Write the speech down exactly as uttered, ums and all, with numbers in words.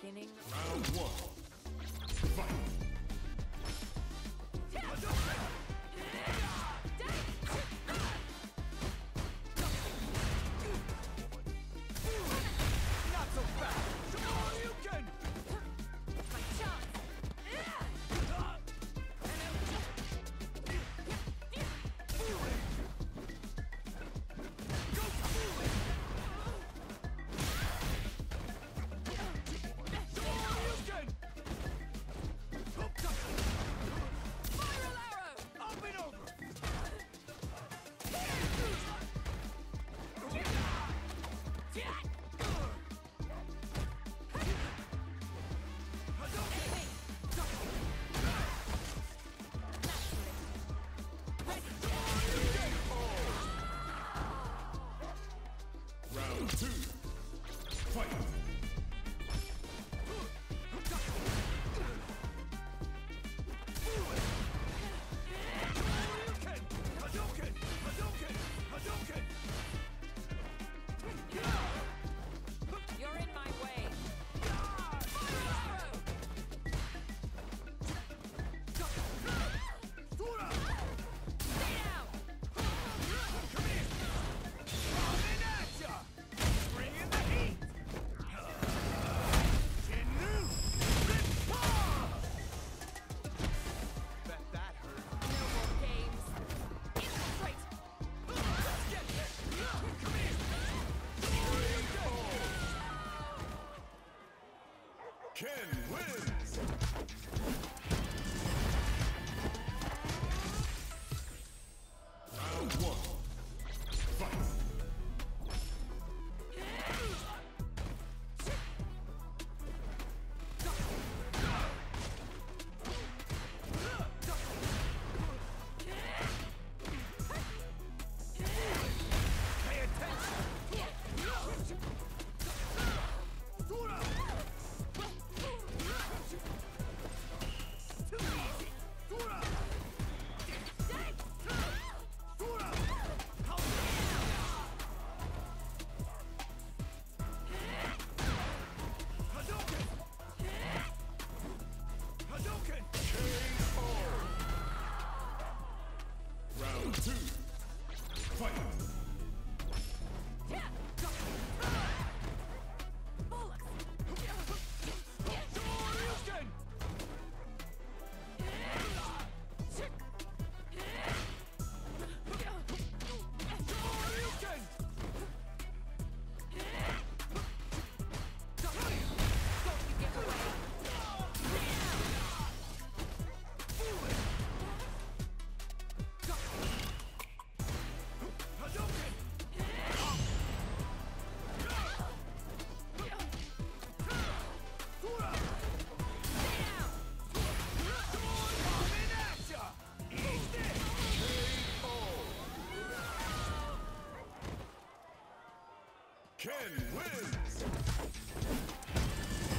beginning. Round one. Fight. Not so fast! Oh, you can! My chance! Spiral arrow! Up and over! Round two. Fight. Hadouken! Hadouken! Hadouken! You're in my way. Spiral arrow! Sura! Stay down! Come here! Coming at ya! Bringing the heat! Jinnu! Rip-Paw! Bet that hurt. No more games. Infiltrate! Let's get this! Come here! Ken wins. Round one. Fight. Pay attention! Sura! Too easy! Sura! Sura! Hadouken! Hadouken! K O. Round two. Fight. Shoryuken! Shoryuken! Don't you get away! Hadouken! Sura! Coming at ya! Eat this! K O. Ken wins.